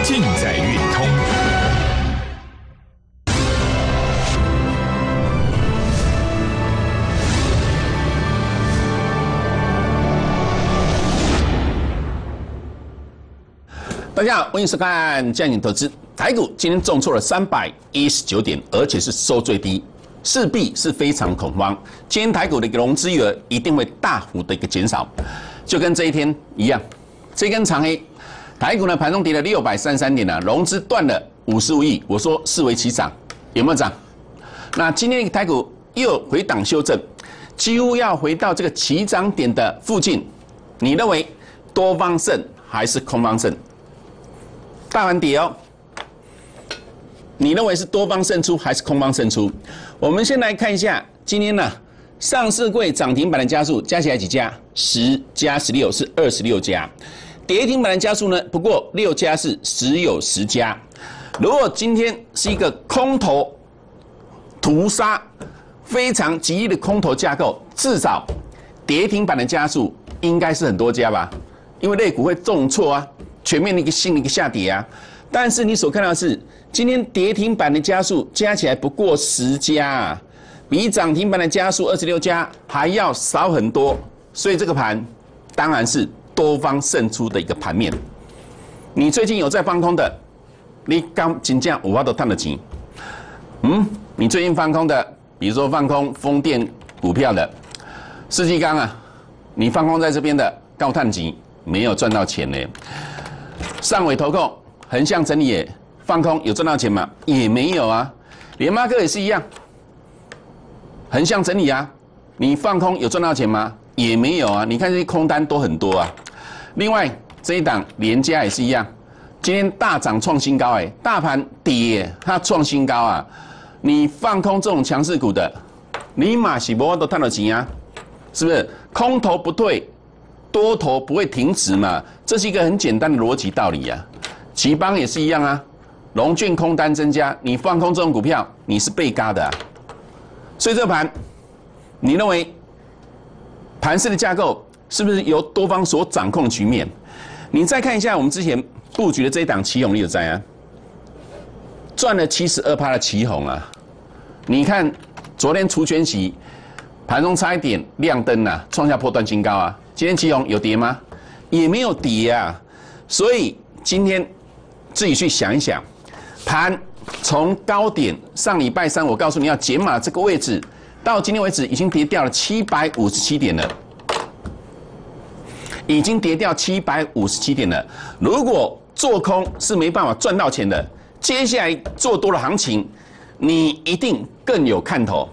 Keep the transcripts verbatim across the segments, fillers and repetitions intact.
尽在运通。 大家好，欢迎收看《将你投资》。台股今天重挫了三百一十九点，而且是收最低，势必是非常恐慌。今天台股的一个融资余额一定会大幅的一个减少，就跟这一天一样。这根长黑，台股呢盘中跌了六百三十三点啊，融资断了五十五亿。我说视为其涨，有没有涨？那今天台股又回档修正，几乎要回到这个起涨点的附近。你认为多方胜还是空方胜？大盘跌哦，你认为是多方胜出还是空方胜出？我们先来看一下今天呢、啊，上市柜涨停板的家数加起来几家？十加十六是二十六家，跌停板的家数呢？不过六家是只有十家。如果今天是一个空头屠杀非常极力的空头架构，至少跌停板的家数应该是很多家吧？因为类股会重挫啊。全面的一个新的一个下跌啊，但是你所看到的是今天跌停板的家数加起来不过十家啊，比涨停板的家数二十六家还要少很多，所以这个盘当然是多方胜出的一个盘面。你最近有在放空的，你刚真正有法都赚得钱。嗯，你最近放空的，比如说放空风电股票的，世纪钢啊，你放空在这边的高碳级没有赚到钱呢。上尾投控横向整理也放空有赚到钱吗？也没有啊。联发科也是一样，横向整理啊，你放空有赚到钱吗？也没有啊。你看这些空单都很多啊。另外这一档联嘉也是一样，今天大涨创新高，哎，大盘跌它创新高啊。你放空这种强势股的，你马是不都赚到钱啊？是不是？空头不退。多头不会停止嘛，这是一个很简单的逻辑道理啊。奇邦也是一样啊，融券空单增加，你放空这种股票，你是被嘎的啊。所以这盘，你认为盘势的架构是不是由多方所掌控局面？你再看一下我们之前布局的这一档奇鋐，你有在啊？赚了七十二趴的奇鋐啊！你看昨天除权息，盘中差一点亮灯啊，创下波段新高啊。今天奇鋐有跌吗？也没有跌啊，所以今天自己去想一想，盘从高点上礼拜三我告诉你要减码这个位置，到今天为止已经跌掉了七百五十七点了，已经跌掉七百五十七点了。如果做空是没办法赚到钱的，接下来做多的行情，你一定更有看头。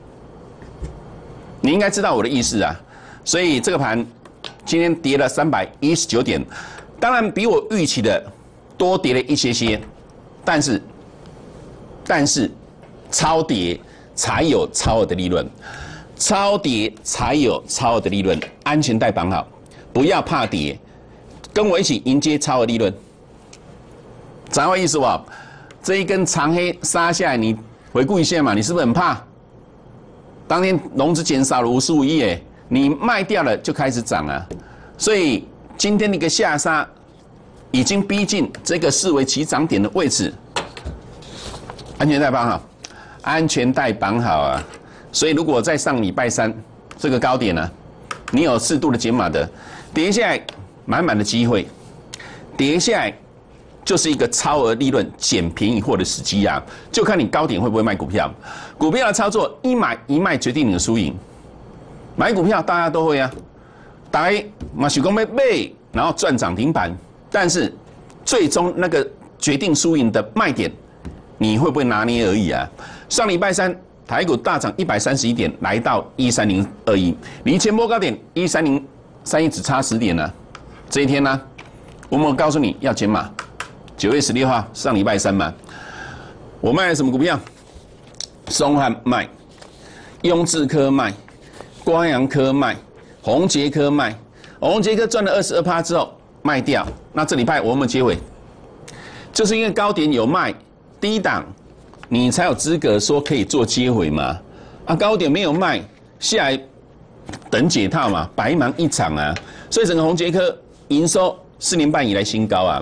你应该知道我的意思啊。所以这个盘今天跌了三百一十九点，当然比我预期的多跌了一些些，但是但是超跌才有超额的利润，超跌才有超额的利润，安全带绑好，不要怕跌，跟我一起迎接超额利润。掌握意思吧？这一根长黑杀下来，你回顾一下嘛，你是不是很怕？当天融资减少了五十五亿哎。你卖掉了就开始涨了，所以今天的一个下杀已经逼近这个视为起涨点的位置，安全带绑好，安全带绑好啊！所以如果在上礼拜三这个高点呢、啊，你有适度的减码的，跌下来满满的机会，跌下来就是一个超额利润捡便宜货的时机啊！就看你高点会不会卖股票，股票的操作一买一卖决定你的输赢。买股票大家都会啊，大家嘛想讲要买，然后赚涨停板，但是最终那个决定输赢的卖点，你会不会拿捏而已啊？上礼拜三台股大涨一百三十一点，来到一三零二一，离前波高点一三零三一只差十点呢、啊。这一天呢、啊，我们告诉你要减码，九月十六号上礼拜三嘛，我卖了什么股票？松汉卖，雍智科卖。光阳科卖，宏捷科卖，宏捷科赚了二十二趴之后卖掉，那这礼拜我们接回，就是因为高点有卖，低档你才有资格说可以做接回嘛。啊，高点没有卖，下来等解套嘛，白忙一场啊。所以整个宏捷科营收四年半以来新高啊，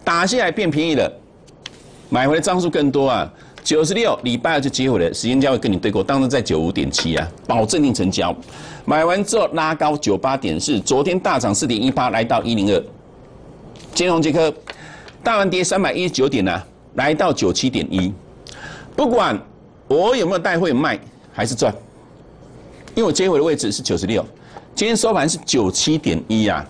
打下来变便宜了，买回来张数更多啊。九十六礼拜二就接回了，时间价会跟你对过，当时在九五点七啊，保证定成交。买完之后拉高九八点四，昨天大涨四点一八，来到一零二。金融杰科，大盘跌三百一十九点啊，来到九七点一。不管我有没有带会卖，还是赚，因为我接回的位置是九十六，今天收盘是九七点一啊。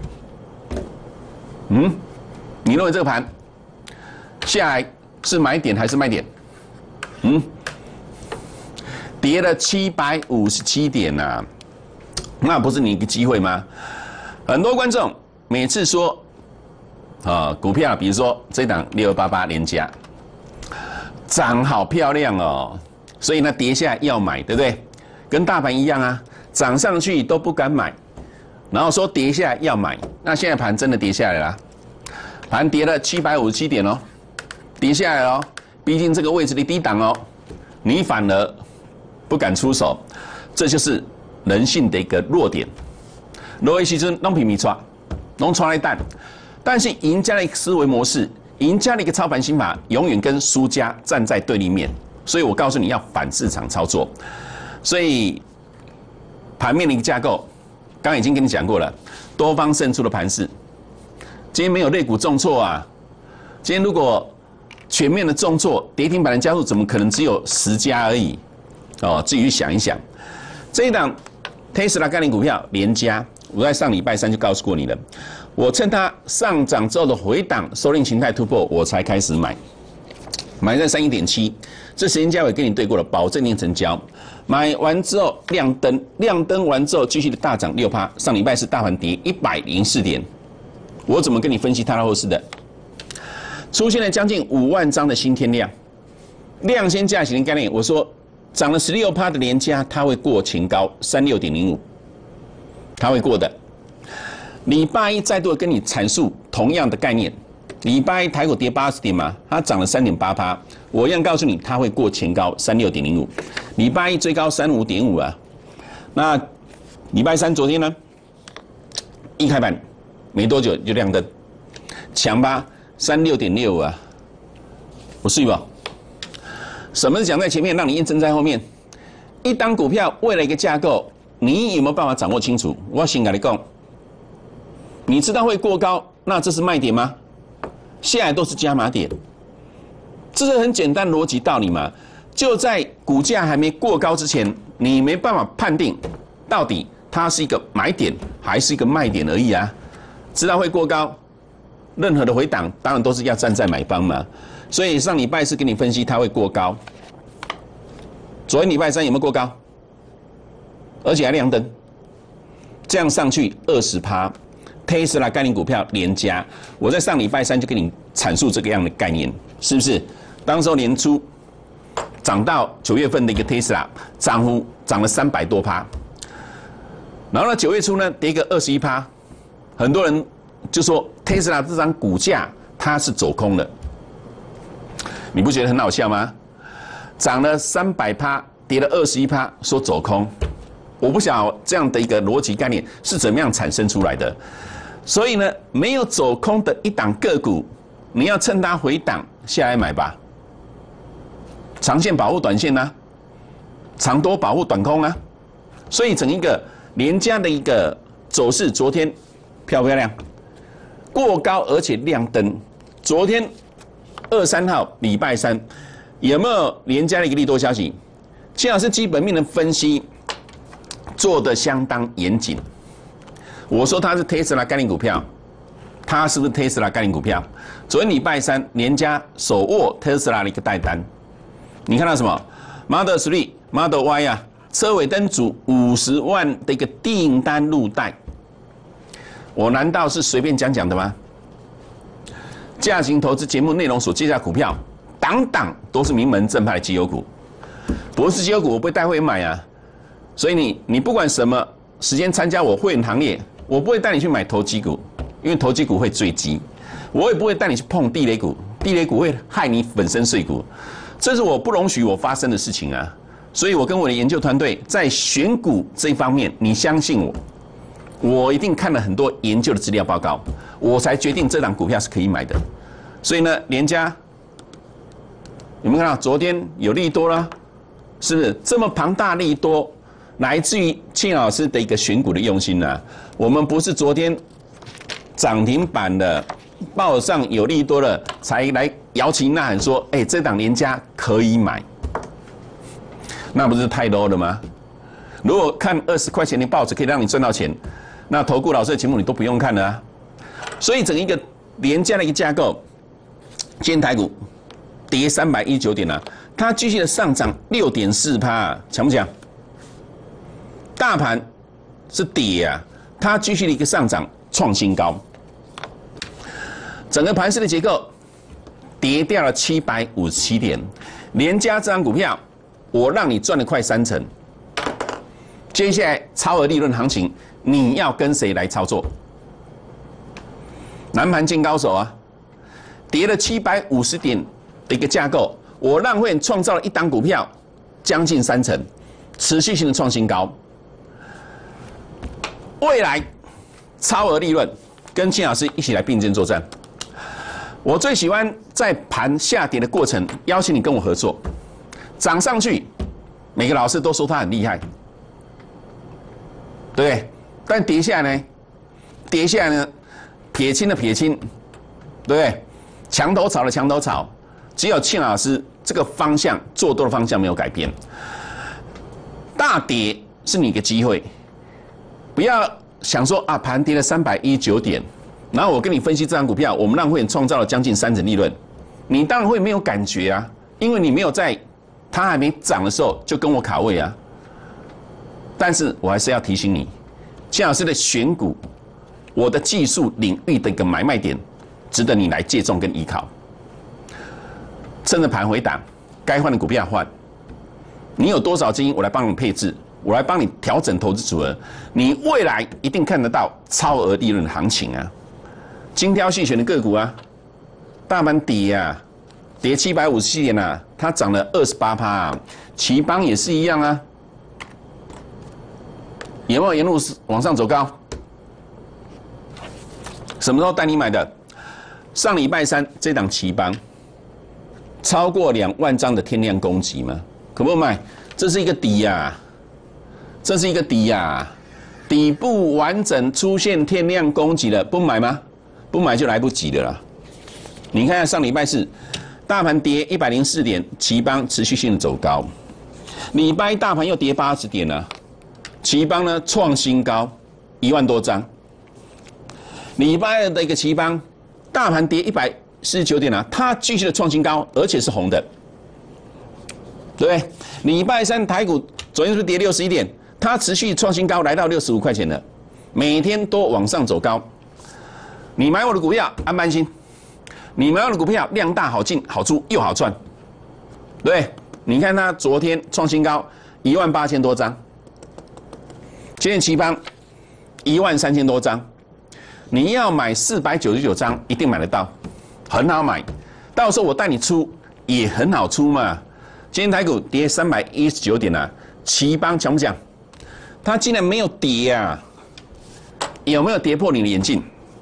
嗯，你认为这个盘下来是买点还是卖点？嗯，跌了七百五十七点呐、啊，那不是你一个机会吗？很多观众每次说，啊，股票，比如说这档六二八八联嘉，涨好漂亮哦，所以呢跌下来要买，对不对？跟大盘一样啊，涨上去都不敢买，然后说跌下来要买，那现在盘真的跌下来了，盘跌了七百五十七点哦，跌下来哦。毕竟这个位置的低档哦，你反而不敢出手，这就是人性的一个弱点。罗伊西尊弄平米抓，弄抓来蛋，但是赢家的一个思维模式，赢家的一个操盘心法，永远跟输家站在对立面。所以我告诉你要反市场操作。所以盘面的一个架构，刚刚已经跟你讲过了，多方胜出的盘势。今天没有类股重挫啊，今天如果全面的重挫，跌停板的加入怎么可能只有十家而已？哦，自己去想一想。这一档 Tesla 概念股票联嘉，我在上礼拜三就告诉过你了。我趁它上涨之后的回档，收敛形态突破，我才开始买，买在三一点七。这时间价位跟你对过了，保证定成交。买完之后亮灯，亮灯完之后继续的大涨六趴。上礼拜是大盘跌一百零四点，我怎么跟你分析它的后市的？出现了将近五万张的新天量，量先价型的概念，我说涨了十六趴的联嘉，它会过前高三六点零五，它会过的。礼拜一再度跟你阐述同样的概念，礼拜一台股跌八十点嘛，它涨了三点八趴，我一样告诉你它会过前高三六点零五，礼拜一最高三五点五啊，那礼拜三昨天呢，一开盘没多久就亮灯，强吧。三六点六啊，不是吧？什么是讲在前面，让你验证在后面？一档股票为了一个架构，你有没有办法掌握清楚？我先跟你讲，你知道会过高，那这是卖点吗？下来都是加码点，这是很简单逻辑道理嘛。就在股价还没过高之前，你没办法判定到底它是一个买点还是一个卖点而已啊。知道会过高。任何的回档当然都是要站在买方嘛，所以上礼拜是跟你分析它会过高，昨天礼拜三有没有过高？而且还亮灯，这样上去二十趴 ，Tesla 概念股票联嘉，我在上礼拜三就跟你阐述这个样的概念，是不是？当时候年初涨到九月份的一个 Tesla 涨幅涨了三百多趴，然后呢九月初呢跌个二十一趴，很多人。就说 Tesla 这张股价它是走空的，你不觉得很好笑吗？涨了三百趴，跌了二十一趴，说走空，我不晓得这样的一个逻辑概念是怎么样产生出来的。所以呢，没有走空的一档个股，你要趁它回档下来买吧。长线保护短线啊，长多保护短空啊。所以整一个联嘉的一个走势，昨天漂不漂亮？过高而且亮灯，昨天二三号礼拜三有没有联嘉的一个利多消息？谢老师基本面的分析做得相当严谨。我说它是 Tesla 概念股票，它是不是 Tesla 概念股票？昨天礼拜三联嘉手握 Tesla 的一个代单，你看到什么 ？Model 三、Model Y 啊，车尾灯组五十万的一个订单入袋。我难道是随便讲讲的吗？价型投资节目内容所介绍股票，档档都是名门正派的绩优股，不是绩优股我不会带会员买啊。所以你你不管什么时间参加我会员行列，我不会带你去买投机股，因为投机股会坠机，我也不会带你去碰地雷股，地雷股会害你粉身碎骨，这是我不容许我发生的事情啊。所以我跟我的研究团队在选股这一方面，你相信我。我一定看了很多研究的资料报告，我才决定这档股票是可以买的。 所以呢，联家有没有看到昨天有利多啦？是不是这么庞大利多，来自于庆老师的一个选股的用心呢、啊？我们不是昨天涨停板的报上有利多了，才来摇旗呐喊说，哎、欸，这档联家可以买，那不是太 low 了吗？如果看二十块钱的报纸可以让你赚到钱，那投顾老师的节目你都不用看了啊。所以整一个联家的一个架构，今天台股跌三百一十九点啊，它继续的上涨六点四趴，强不强？大盘是跌啊，它继续的一个上涨创新高，整个盘势的结构跌掉了七百五十七点，联家这张股票，我让你赚了快三成。接下来超额利润行情，你要跟谁来操作？南盘见高手啊，跌了七百五十点的一个架构，我让会员创造了一档股票，将近三成，持续性的创新高。未来超额利润，跟金老师一起来并肩作战。我最喜欢在盘下跌的过程，邀请你跟我合作，涨上去，每个老师都说他很厉害。对不对？但跌下来呢？跌下来呢？撇清的撇清，对不对？墙头草的墙头草，只有庆老师这个方向做多的方向没有改变。大跌是你一个机会，不要想说啊，盘跌了三百一十九点，然后我跟你分析这张股票，我们让会员创造了将近三成利润，你当然会没有感觉啊，因为你没有在它还没涨的时候就跟我卡位啊。但是我还是要提醒你，谢老师的选股，我的技术领域的一个买卖点，值得你来借重跟依靠。趁着盘回档，该换的股票换。你有多少资金，我来帮你配置，我来帮你调整投资组合。你未来一定看得到超额利润的行情啊！精挑细选的个股啊，大盘跌啊，跌七百五十七点啊，它涨了二十八趴啊，奇邦也是一样啊。有没有沿路往上走高？什么时候带你买的？上礼拜三这档奇邦，超过两万张的天量攻击吗？可不可以买？这是一个底呀、啊，这是一个底呀、啊，底部完整出现天量攻击了，不买吗？不买就来不及了啦。你看上礼拜四，大盘跌一百零四点，奇邦持续性的走高，礼拜大盘又跌八十点了。奇邦呢创新高，一万多张。礼拜二的一个奇邦，大盘跌一百四十九点啊，它继续的创新高，而且是红的，对不对？礼拜三台股昨天是不是跌六十一点？它持续创新高，来到六十五块钱了，每天都往上走高。你买我的股票安不安心？你买我的股票量大好进好出又好赚，对不对？你看它昨天创新高一万八千多张。今天奇邦一万三千多张，你要买四百九十九张，一定买得到，很好买。到时候我带你出也很好出嘛。今天台股跌三百一十九点啊，奇邦强不强？它竟然没有跌啊，有没有跌破你的眼镜？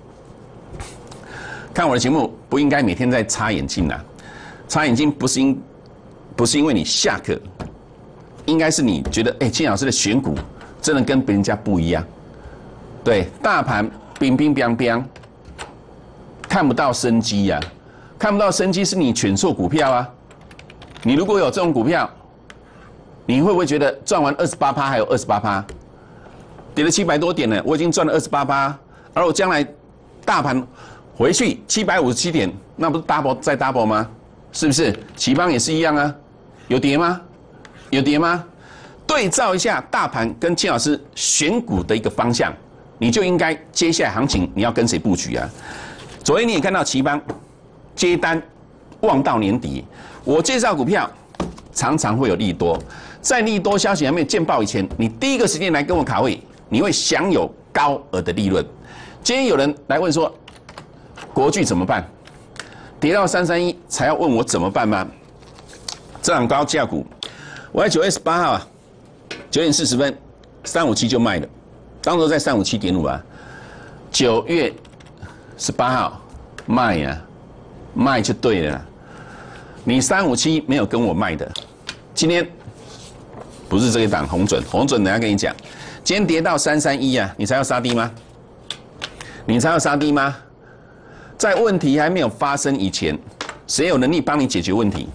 看我的节目不应该每天在擦眼镜啊，擦眼镜不是因不是因为你下课，应该是你觉得哎，金老师的选股。真的跟别人家不一样，对，大盘冰冰冰冰，看不到生机呀、啊，看不到生机是你选错股票啊。你如果有这种股票，你会不会觉得赚完二十八趴还有二十八趴，跌了七百多点呢？我已经赚了二十八趴，而我将来大盘回去七百五十七点，那不是 double 再 double 吗？是不是？奇邦也是一样啊，有跌吗？有跌吗？对照一下大盘跟金老师选股的一个方向，你就应该接下来行情你要跟谁布局啊？昨天你也看到奇邦接单望到年底，我介绍股票常常会有利多，在利多消息还没有见报以前，你第一个时间来跟我卡位，你会享有高额的利润。今天有人来问说，国巨怎么办？跌到三三一才要问我怎么办吗？这档高价股，我在九月十八号啊。九点四十分，三五七就卖了，当时在三五七点五啊。九月十八号卖呀、啊， 卖就对了。你三五七没有跟我卖的，今天不是这一档红准，红准等下跟你讲。今天跌到三三一啊，你才要杀低吗？你才要杀低吗？在问题还没有发生以前，谁有能力帮你解决问题？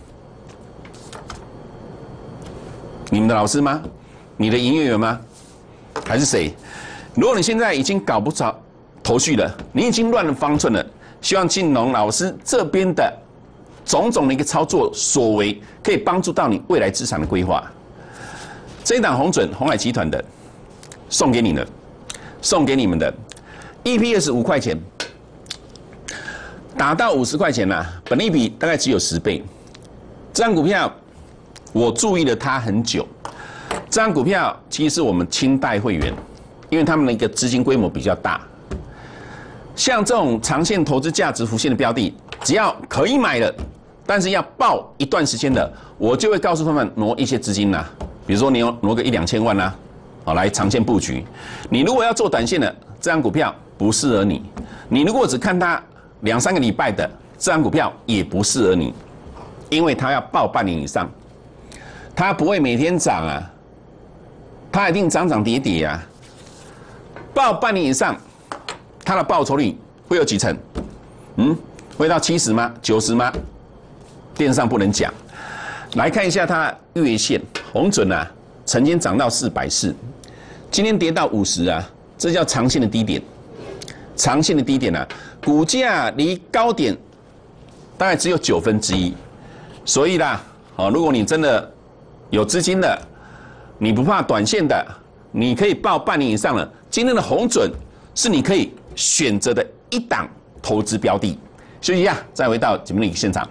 你们的老师吗？你的营业员吗？还是谁？如果你现在已经搞不着头绪了，你已经乱了方寸了，希望金龙老师这边的种种的一个操作所为，可以帮助到你未来资产的规划。这一档红准鸿海集团的，送给你的，送给你们的 E P S 五块钱，打到五十块钱啦，本益比大概只有十倍。这张股票我注意了它很久。这张股票其实是我们清代会员，因为他们的一个资金规模比较大。像这种长线投资价值浮现的标的，只要可以买了，但是要抱一段时间的，我就会告诉他们挪一些资金啦，比如说你要挪个一两千万啦，好来长线布局。你如果要做短线的，这张股票不适合你；你如果只看它两三个礼拜的，这张股票也不适合你，因为它要抱半年以上，它不会每天涨啊。它一定涨涨跌跌啊，报半年以上，它的报酬率会有几成？嗯，会到七十吗？九十吗？电商不能讲。来看一下它月线，红准啊，曾经涨到四百四，今天跌到五十啊，这叫长线的低点。长线的低点啊，股价离高点大概只有九分之一，所以啦，哦，如果你真的有资金的。你不怕短线的，你可以报半年以上了。今天的红准是你可以选择的一档投资标的。休息一下，再回到节目的现场。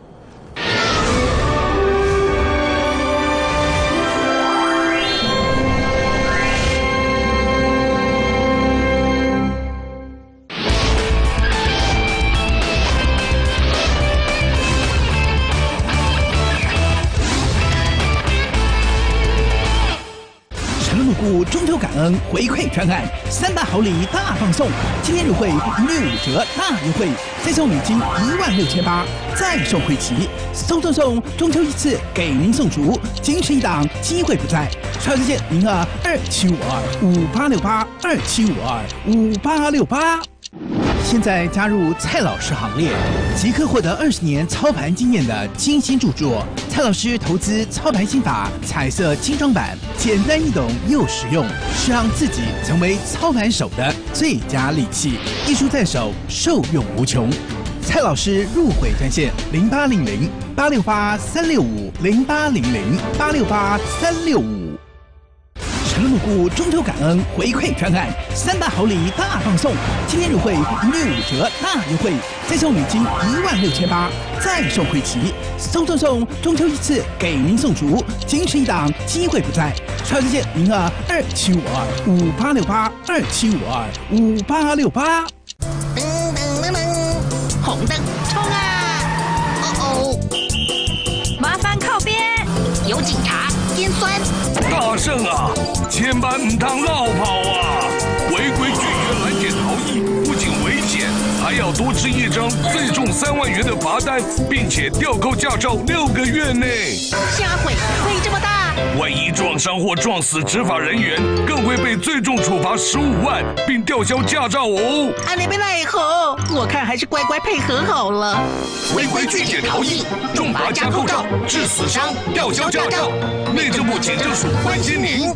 中秋感恩回馈专案，三大好礼大放送，今天入会一律五折大优惠，再送礼金一万六千八，再送会旗，送送送，中秋一次给您送足，仅此一档，机会不再。超热线零二二七五二五八六八二七五二五八六八。现在加入蔡老师行列，即刻获得二十年操盘经验的精心著作《蔡老师投资操盘心法》彩色精装版，简单易懂又实用，是让自己成为操盘手的最佳利器。一书在手，受用无穷。蔡老师入会专线零八零零八六八三六五零八零零八六八三六五。成入股中秋感恩回馈专案，三大好礼大放送，今天入会一律五折大优惠，再送礼金一万六千八，再送会旗，送送送，中秋一次给您送足，仅此一档，机会不再。超热线零二二七五二五八六八二七五二五八六八。 噔噔噔噔，红灯冲啊！哦哦， 麻烦靠边， 有警察，尖酸。 大圣啊，千万唔通绕跑啊！违规拒绝拦检逃逸，不仅危险，还要多吃一张最重三万元的罚单，并且吊扣驾照六个月内。 下回会这么大？ 万一撞伤或撞死执法人员，更会被最重处罚十五万，并吊销驾照哦。 阿你们奈何？我看还是乖乖配合好了。 违规拒检逃逸，重罚加扣照，致死伤，吊销驾照。内政部警政署关心您。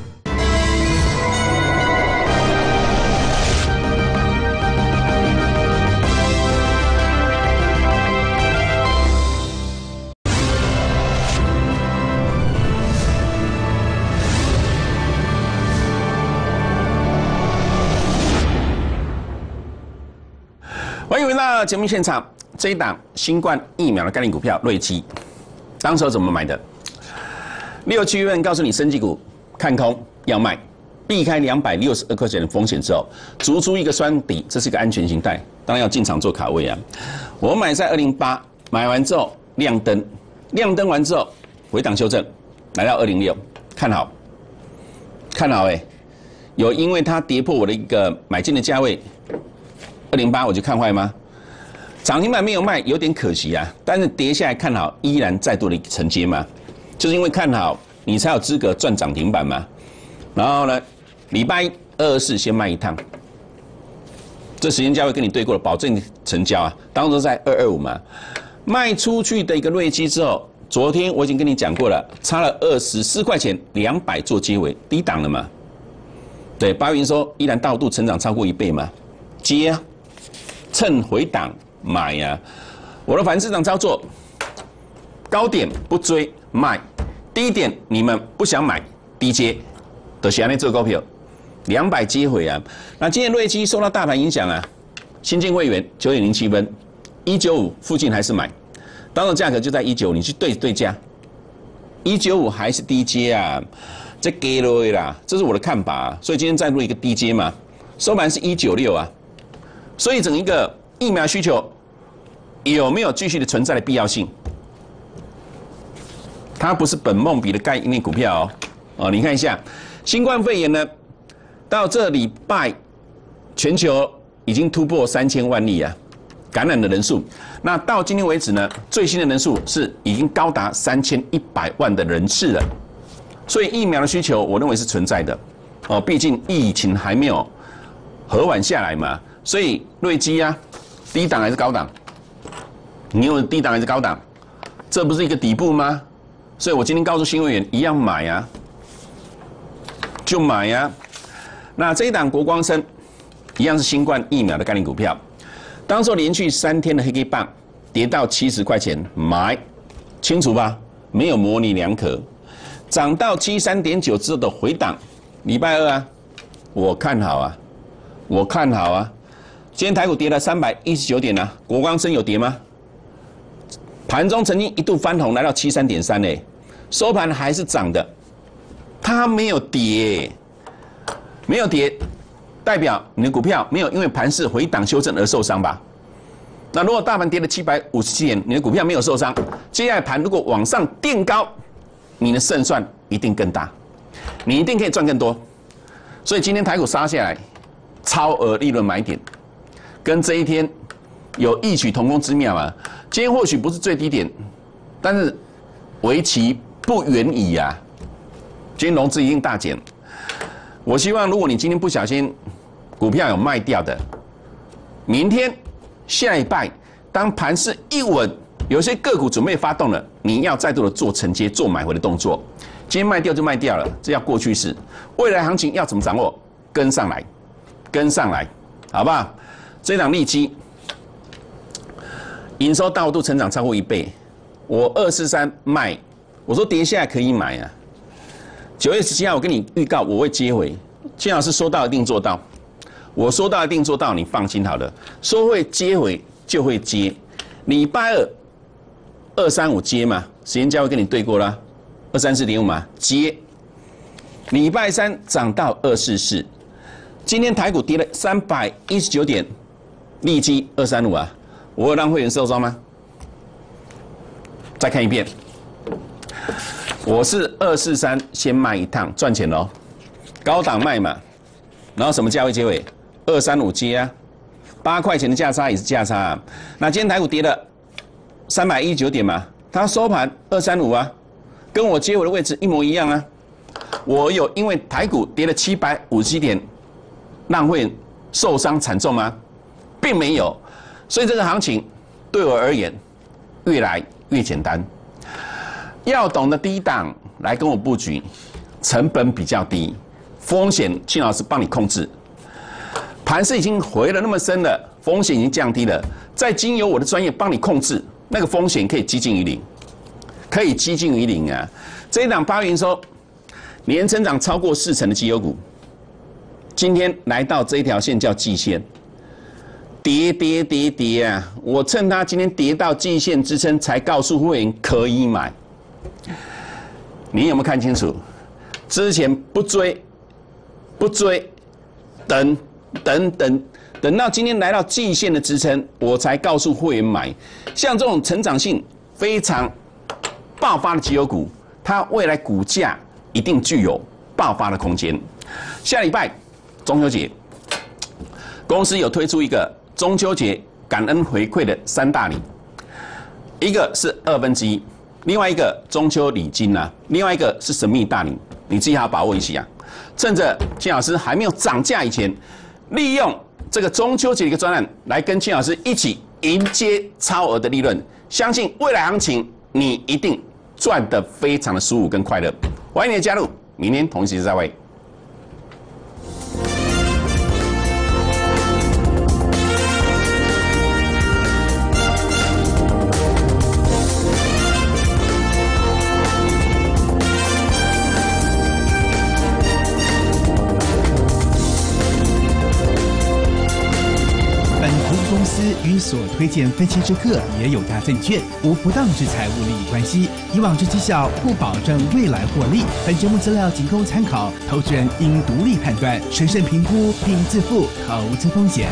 欢迎回到节目现场。这一档新冠疫苗的概念股票瑞基，当时候怎么买的？六七月份告诉你，生技股看空要卖，避开两百六十二块钱的风险之后，逐出一个双底，这是一个安全形态，当然要进场做卡位啊。我买在二零八，买完之后亮灯，亮灯完之后回档修正，来到二零六，看好，看好哎、欸，有因为它跌破我的一个买进的价位二零八，我就看坏吗？ 涨停板没有卖，有点可惜啊。但是跌下来看好，依然再度的承接嘛，就是因为看好，你才有资格赚涨停板嘛。然后呢，礼拜一二二四先卖一趟，这时间价位跟你对过了，保证成交啊，当时在二二五嘛。卖出去的一个瑞基之后，昨天我已经跟你讲过了，差了二十四块钱，两百做接尾，低档了嘛。对，八月营收依然大幅度成长超过一倍嘛，接啊，趁回档。买呀、啊！我的反市场操作，高点不追卖，低点你们不想买，低接，都是安尼做股票，两百接回啊！那今天瑞基受到大盘影响啊，新进会员九点零七分，一九五附近还是买，当时价格就在一九五，你去对对价，一九五还是低接啊？这给了啦，这是我的看法、啊，所以今天再入一个低接嘛，收盘是一九六啊，所以整一个。疫苗需求有没有继续的存在的必要性？它不是本梦比的概念股票哦。哦，你看一下，新冠肺炎呢，到这礼拜全球已经突破三千万例啊，感染的人数。那到今天为止呢，最新的人数是已经高达三千一百万的人次了。所以疫苗的需求，我认为是存在的。哦，毕竟疫情还没有和缓下来嘛，所以瑞基啊。低档还是高档？你有低档还是高档？这不是一个底部吗？所以我今天告诉新会员，一样买啊，就买呀、啊。那这一档国光生，一样是新冠疫苗的概念股票。当时连续三天的黑 K 棒跌到七十块钱，买，清楚吧？没有模棱两可。涨到七三点九之后的回档，礼拜二啊，我看好啊，我看好啊。今天台股跌了三百一十九点啊，国光生有跌吗？盘中曾经一度翻红来到七三点三嘞，收盘还是涨的，它没有跌，没有跌，代表你的股票没有因为盘势回档修正而受伤吧？那如果大盘跌了七百五十七点，你的股票没有受伤，接下来盘如果往上垫高，你的胜算一定更大，你一定可以赚更多。所以今天台股杀下来，超额利润买点。跟这一天有异曲同工之妙啊！今天或许不是最低点，但是为期不远矣啊！今天融资一定大减。我希望如果你今天不小心股票有卖掉的，明天下礼拜当盘势一稳，有些个股准备发动了，你要再度的做承接、做买回的动作。今天卖掉就卖掉了，这叫过去式。未来行情要怎么掌握？跟上来，跟上来，好不好？这档利基营收大幅度成长超过一倍，我二四三卖，我说跌下来可以买啊。九月十七号我跟你预告我会接回，金老师说到一定做到，我说到一定做到，你放心好了，说会接回就会接。礼拜二二三五接嘛，时间价会跟你对过啦，二三四点五嘛接。礼拜三涨到二四四，今天台股跌了三百一十九点。利基二三五啊，我有让会员受伤吗？再看一遍，我是二四三先卖一趟赚钱喽，高档卖嘛，然后什么价位接尾？二三五接啊，八块钱的价差也是价差啊。那今天台股跌了三百一十九点嘛，它收盘二三五啊，跟我接尾的位置一模一样啊。我有因为台股跌了七百五十七点，让会员受伤惨重吗？并没有，所以这个行情对我而言越来越简单。要懂得低档来跟我布局，成本比较低，风险金老师帮你控制。盘势已经回了那么深了，风险已经降低了，再经由我的专业帮你控制，那个风险可以接近于零，可以接近于零啊！这一档八月营收年成长超过四成的绩优股，今天来到这一条线叫季线。跌跌跌跌啊！我趁它今天跌到季线支撑，才告诉会员可以买。你有没有看清楚？之前不追，不追，等等等，等到今天来到季线的支撑，我才告诉会员买。像这种成长性非常爆发的绩优股，它未来股价一定具有爆发的空间。下礼拜中秋节，公司有推出一个中秋节感恩回馈的三大礼，一个是二分之一，另外一个中秋礼金啊，另外一个是神秘大礼，你自己好好把握一下。趁着金老师还没有涨价以前，利用这个中秋节的一个专案，来跟金老师一起迎接超额的利润。相信未来行情，你一定赚得非常的舒服跟快乐。欢迎你的加入，明天同一时间再会。 公司与所推荐分期之客也有大证券无不当之财务利益关系，以往之绩效不保证未来获利。本节目资料仅供参考，投资人应独立判断、审慎评估并自负投资风险。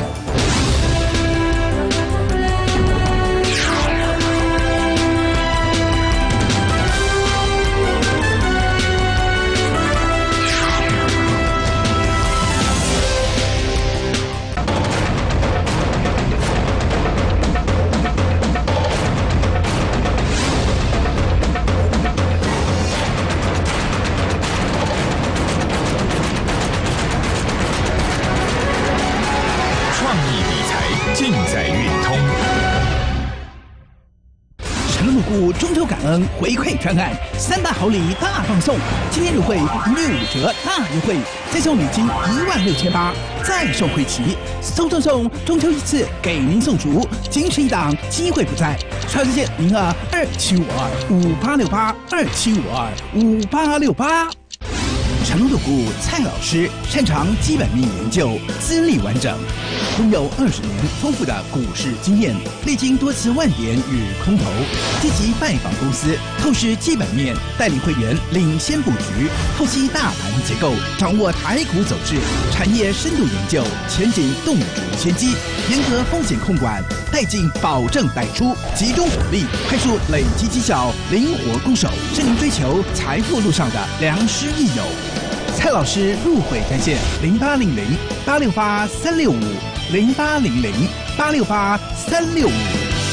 中秋感恩回馈专案，三大好礼大放送，今天入会一律五折大优惠，再送礼金一万六千八，再送会旗，送送送，中秋一次给您送足，仅此一档，机会不再。超热线零二二七五二五八六八二七五二五八六八。成龙的股蔡老师擅长基本面研究，资历完整，拥有二十年丰富的股市经验，历经多次万点与空头，积极拜访公司，透视基本面，带领会员领先布局，透析大盘结构，掌握台股走势，产业深度研究，前景洞烛先机，严格风险控管，带进保证带出，集中火力，快速累积绩效，灵活攻守，是您追求财富路上的良师益友。蔡老师入会专线零八零零八六八三六五零八零零八六八三六五。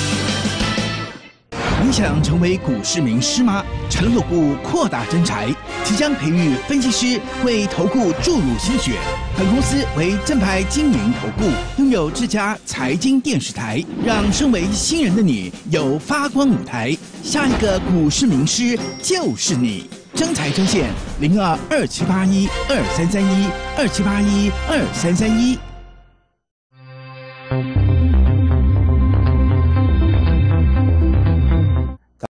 你想成为股市名师吗？成龙投顾扩大征才，即将培育分析师，为投顾注入心血。本公司为正牌经营投顾，拥有自家财经电视台，让身为新人的你有发光舞台。下一个股市名师就是你。征才专线零二二七八一二三三一二七八一二三三一。